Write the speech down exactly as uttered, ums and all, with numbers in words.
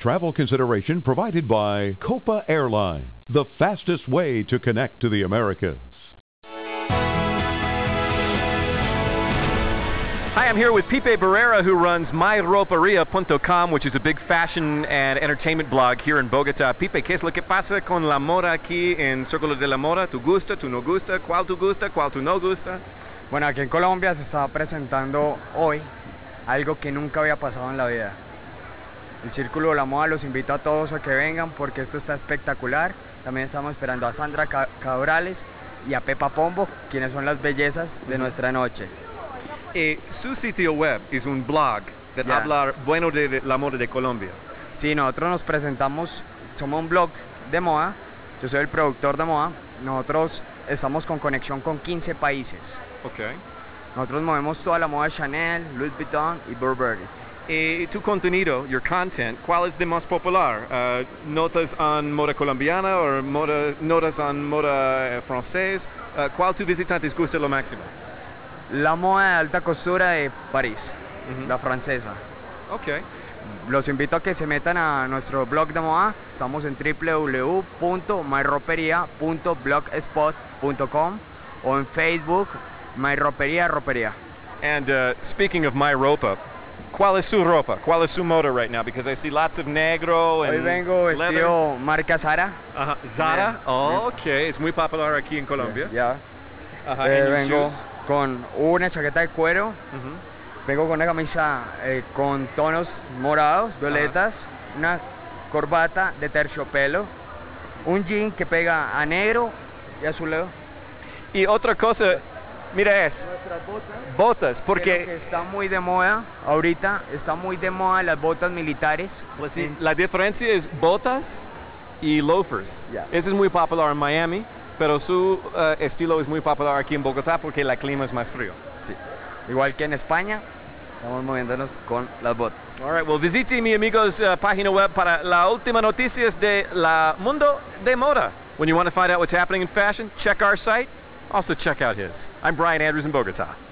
travel consideration provided by Copa Airlines, the fastest way to connect to the Americas. Hi, I'm here with Pipe Barrera, who runs my roperia punto com, which is a big fashion and entertainment blog here in Bogota. Pipe, ¿qué es lo que pasa con la moda aquí en Circulo de la Moda? ¿Tu gusta, tu no gusta? ¿Cuál tu gusta, cuál tu no gusta? Bueno, aquí en Colombia se está presentando hoy algo que nunca había pasado en la vida. El Círculo de la Moda los invito a todos a que vengan porque esto está espectacular. También estamos esperando a Sandra Cabrales y a Pepa Pombo, quienes son las bellezas de nuestra noche. Eh, su sitio web es un blog que yeah. habla bueno de, de la moda de Colombia. Sí, nosotros nos presentamos, somos un blog de moda, yo soy el productor de moda, nosotros estamos con conexión con quince países. Okay. Nosotros movemos toda la moda Chanel, Louis Vuitton y Burberry. Eh, tu contenido, your content, ¿cuál es de más popular? Uh, ¿Notas en moda colombiana o moda, notas en moda eh, francés? Uh, ¿Cuál tu visitantes gusta lo máximo? La moda de alta costura de París, Uh-huh. la francesa. Okay. Los invito a que se metan a nuestro blog de moda. Estamos en w w w punto my roperia punto blogspot punto com o en Facebook, My Roperia Roperia. And uh, speaking of My Ropa, ¿cuál es su ropa? ¿Cuál es su moda right now? Because I see lots of negro and Hoy vengo leather. vestido marca Zara. Ajá. Zara? Bien. Oh, okay. Es muy popular aquí en Colombia. Ya. Ajá. Eh, And your vengo shoes? con una chaqueta de cuero. Uh-huh. Vengo con una camisa eh, con tonos morados, violetas, uh-huh. Una corbata de terciopelo, un jean que pega a negro y azuleo. Y otra cosa, mira es, Nuestras botas. botas, Porque porque que está muy de moda ahorita, está muy de moda las botas militares. pues sí, la diferencia es botas y loafers. Yeah. Ese es muy popular en Miami, pero su uh, estilo es muy popular aquí en Bogotá porque el clima es más frío. Sí. Igual que en España, estamos moviéndonos con las botas. All right, well, visite mi amigos uh, página web para la última noticias de la mundo de moda. When you want to find out what's happening in fashion, check our site. Also check out his. I'm Brian Andrews in Bogota.